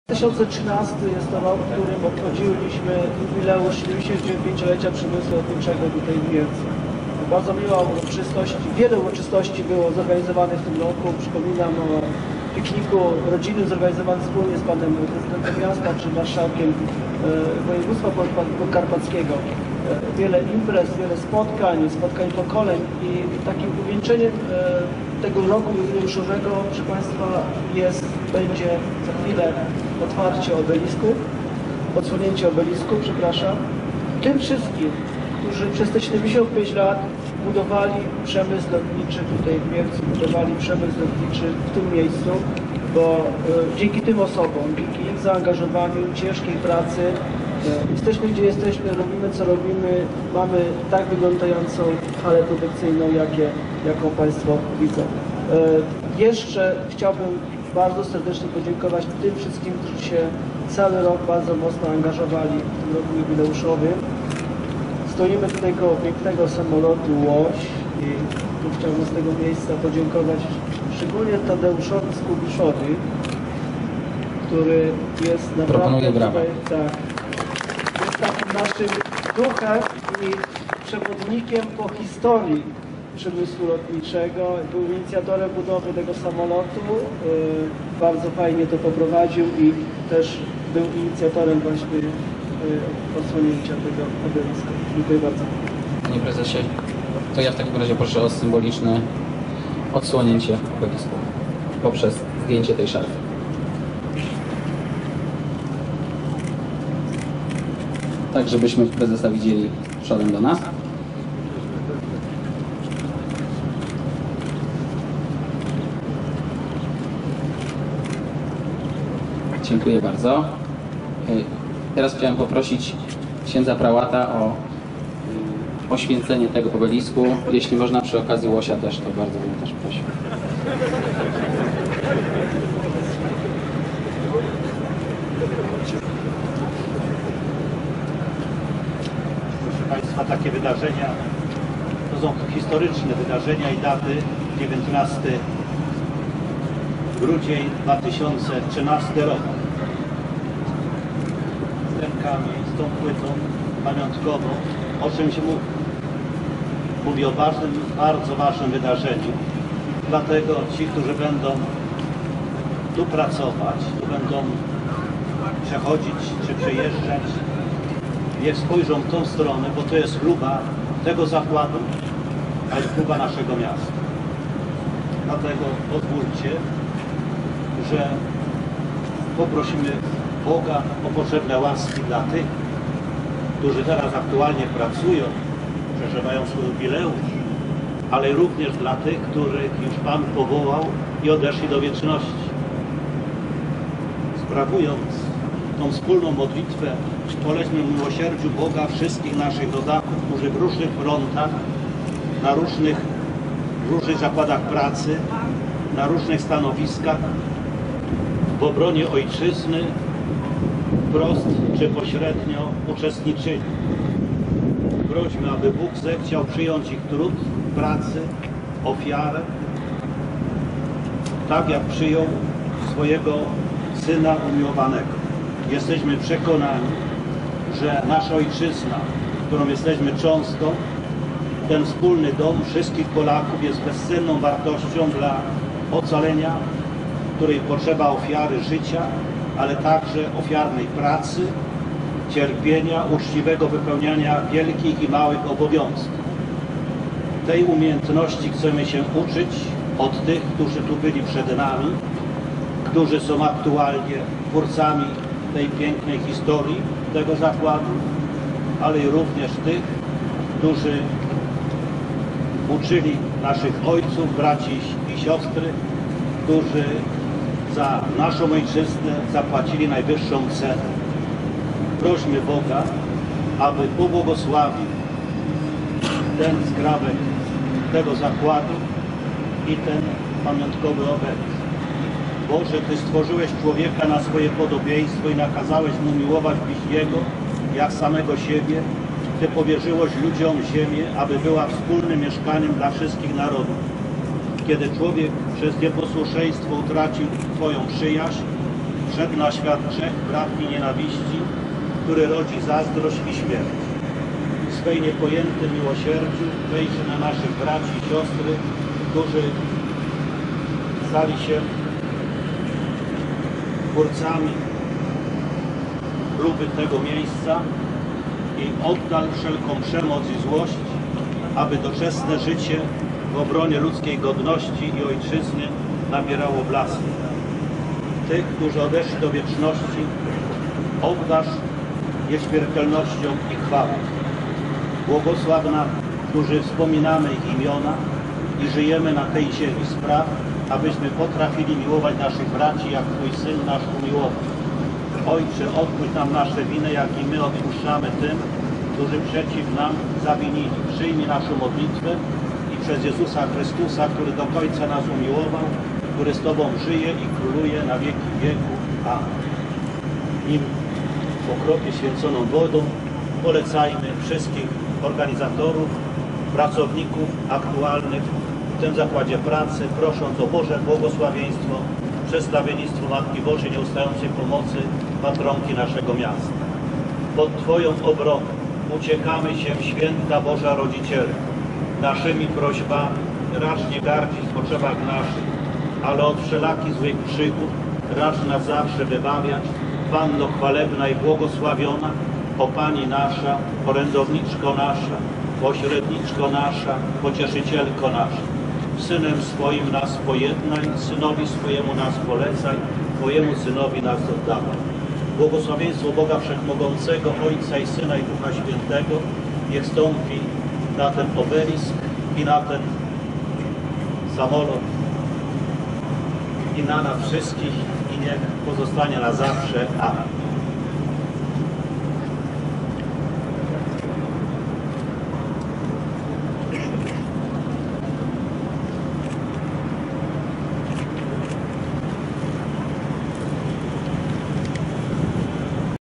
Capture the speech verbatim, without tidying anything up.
dwa tysiące trzynasty jest to rok, w którym obchodziliśmy jubileusz siedemdziesięciopięciolecia przemysłu lotniczego tutaj w Mielcu. Bardzo miła uroczystość, wiele uroczystości było zorganizowanych w tym roku. Przypominam o pikniku rodziny zorganizowanym wspólnie z panem prezydentem miasta czy marszałkiem e, województwa podkarpackiego. E, wiele imprez, wiele spotkań, spotkań pokoleń i takim uwieńczeniem e, tego roku jubileuszowego, proszę państwa, jest, będzie za chwilę otwarcie obelisku, odsłonięcie obelisku, przepraszam. Tym wszystkim, którzy przez te siedemdziesiąt pięć lat budowali przemysł lotniczy tutaj w Mielcu, budowali przemysł lotniczy w tym miejscu, bo e, dzięki tym osobom, dzięki ich zaangażowaniu, ciężkiej pracy, e, jesteśmy gdzie jesteśmy, robimy co robimy, mamy tak wyglądającą halę produkcyjną, jakie, jaką państwo widzą. E, jeszcze chciałbym bardzo serdecznie podziękować tym wszystkim, którzy się cały rok bardzo mocno angażowali w tym roku jubileuszowym. Stoimy tutaj koło pięknego samolotu Łoś i tu chciałbym z tego miejsca podziękować szczególnie Tadeuszowi Skubiszowi, który jest naprawdę tutaj, tak, jest takim naszym duchem i przewodnikiem po historii przemysłu lotniczego. Był inicjatorem budowy tego samolotu, yy, bardzo fajnie to poprowadził i też był inicjatorem właśnie odsłonięcia tego obeliska. Dziękuję bardzo. Panie prezesie, to ja w takim razie proszę o symboliczne odsłonięcie obelisku poprzez zdjęcie tej szarfy. Tak, żebyśmy prezesa widzieli przodem do nas. Dziękuję bardzo. Teraz chciałem poprosić księdza prałata o poświęcenie tego obelisku. Jeśli można przy okazji Łosia też, to bardzo bym też prosił. Proszę państwa, takie wydarzenia to są historyczne wydarzenia i daty. dziewiętnasty grudzień dwa tysiące trzynasty rok. Z tą płytą pamiątkową, o czymś mówi. Mówi o ważnym, bardzo ważnym wydarzeniu. Dlatego ci, którzy będą tu pracować, tu będą przechodzić czy przejeżdżać, niech spojrzą w tą stronę, bo to jest chluba tego zakładu, a jest chluba naszego miasta. Dlatego pozwólcie, że poprosimy Boga o potrzebne łaski dla tych, którzy teraz aktualnie pracują, przeżywają swój jubileusz, ale również dla tych, których już Pan powołał i odeszli do wieczności. Sprawując tą wspólną modlitwę, polećmy w miłosierdziu Boga wszystkich naszych rodaków, którzy w różnych frontach, na różnych, w różnych zakładach pracy, na różnych stanowiskach, w obronie Ojczyzny, wprost czy pośrednio uczestniczyli. Prośmy, aby Bóg zechciał przyjąć ich trud, pracy, ofiarę, tak jak przyjął swojego Syna umiłowanego. Jesteśmy przekonani, że nasza Ojczyzna, którą jesteśmy cząstką, ten wspólny dom wszystkich Polaków jest bezcenną wartością dla ocalenia, której potrzeba ofiary życia, ale także ofiarnej pracy, cierpienia, uczciwego wypełniania wielkich i małych obowiązków. Tej umiejętności chcemy się uczyć od tych, którzy tu byli przed nami, którzy są aktualnie twórcami tej pięknej historii tego zakładu, ale i również tych, którzy uczyli naszych ojców, braci i siostry, którzy za naszą Ojczyznę zapłacili najwyższą cenę. Prośmy Boga, aby pobłogosławił ten skrawek tego zakładu i ten pamiątkowy obelisk. Boże, Ty stworzyłeś człowieka na swoje podobieństwo i nakazałeś mu miłować bliźniego jak samego siebie. Ty powierzyłeś ludziom ziemię, aby była wspólnym mieszkaniem dla wszystkich narodów. Kiedy człowiek przez nieposłuszeństwo utracił Twoją przyjaźń, wszedł na świat grzech, brak i nienawiści, który rodzi zazdrość i śmierć. W swej niepojętym miłosierdziu wejrzy na naszych braci i siostry, którzy stali się twórcami luby tego miejsca i oddal wszelką przemoc i złość, aby doczesne życie w obronie ludzkiej godności i ojczyzny nabierało blasku. Tych, którzy odeszli do wieczności, obdarz nieśmiertelnością i chwałą. Błogosław nam, którzy wspominamy ich imiona i żyjemy na tej ziemi spraw, abyśmy potrafili miłować naszych braci, jak Twój Syn nasz umiłował. Ojcze, odpuść nam nasze winy, jak i my odpuszczamy tym, którzy przeciw nam zawinili. Przyjmij naszą modlitwę i przez Jezusa Chrystusa, który do końca nas umiłował, który z Tobą żyje i króluje na wieki wieków. Amen. Nim pokropię święconą wodą polecajmy wszystkich organizatorów, pracowników aktualnych w tym zakładzie pracy, prosząc o Boże błogosławieństwo, przedstawiennictwo Matki Bożej Nieustającej Pomocy, patronki naszego miasta. Pod Twoją obronę uciekamy się, Święta Boża Rodziciele, naszymi prośbami, racz nie gardzić w potrzebach naszych, ale od wszelakich złych przygód racz nas zawsze wybawiać. Panno chwalebna i błogosławiona, o Pani nasza, orędowniczko nasza, pośredniczko nasza, pocieszycielko nasza. Synem swoim nas pojednaj, Synowi swojemu nas polecaj, Twojemu Synowi nas oddawaj. Błogosławieństwo Boga Wszechmogącego, Ojca i Syna i Ducha Świętego niech stąpi na ten obelisk i na ten samolot i na nas wszystkich i niech pozostanie na zawsze. Amen.